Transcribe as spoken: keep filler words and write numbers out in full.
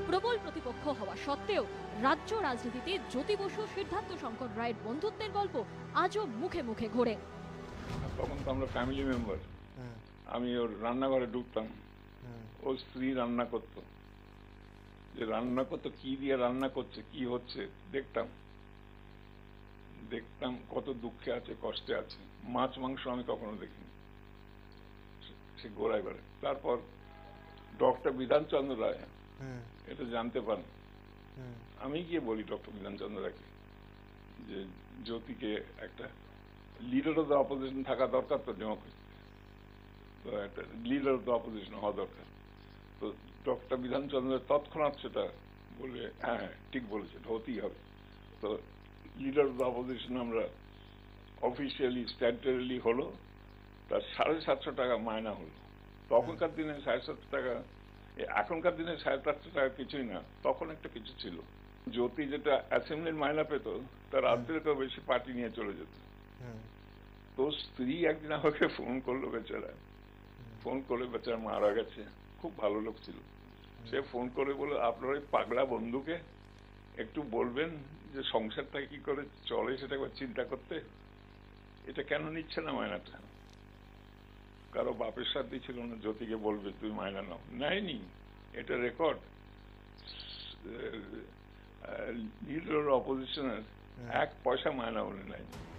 প্রবল প্রতিপক্ষ হওয়া সত্ত্বেও রাজ্য রাজনীতিতে জ্যোতি বসু সিদ্ধার্থ শঙ্কর রায়ের বন্ধুত্বের গল্প আজও মুখে মুখে ঘোরে। তখন তো আমরা ফ্যামিলি মেম্বার। আমি ওর রান্নাঘরে ঢুকতাম, ওর স্ত্রী রান্না করতো, যে রান্না করতো কি দিয়ে রান্না করছে, কি হচ্ছে দেখতাম দেখতাম কত দুঃখে আছে, কষ্টে আছে। মাছ মাংস আমি কখনো দেখিনি, সে গোড়ায় করে। তারপর ডক্টর বিধানচন্দ্র রায় এটা জানতে পারেন। আমি গিয়ে বলি ডক্টর বিধানচন্দ্র রায়কে যে জ্যোতিকে একটা লিডার অফ দ্য অপোজিশন থাকা দরকার, তো ডেমোক্রেসি তো একটা লিডার অফ দ্য অপোজিশন হওয়া দরকার। তো ডক্টর বিধানচন্দ্র তৎক্ষণাৎ সেটা বলে হ্যাঁ হ্যাঁ ঠিক বলেছে, হতেই হবে। তো লিডার অফ দ্য অপোজিশন আমরা অফিসিয়ালি স্ট্যাটুটারিলি হলো, তার সাড়ে সাতশো টাকা মায়না হলো। তখনকার দিনে সাড়ে সাতশো টাকা, এখনকার দিনে সাড়ে সাতশো টাকা কিছুই না, তখন একটা কিছু ছিল। জ্যোতি যেটা অ্যাসেম্বলির মায়না পেত তার আর্ধেকেও বেশি পার্টি নিয়ে চলে যেত। তো স্ত্রী একদিন আমাকে ফোন করলো, বেচারা ফোন করে, বেচারা মারা গেছে, খুব ভালো লোক ছিল। সে ফোন করে বলে আপনার ওই পাগলা বন্ধুকে একটু বলবেন যে সংসারটা কি করে চলে সেটা একবার চিন্তা করতে, এটা কেন নিচ্ছে না মায়নাটা। কারো বাপের সাথে ছিল না, জ্যোতিকে বলবে তুই মায়না নাও, নেয়নি, এটা রেকর্ড। লিডার অপোজিশনের এক পয়সা মায়না বলে নেয়নি।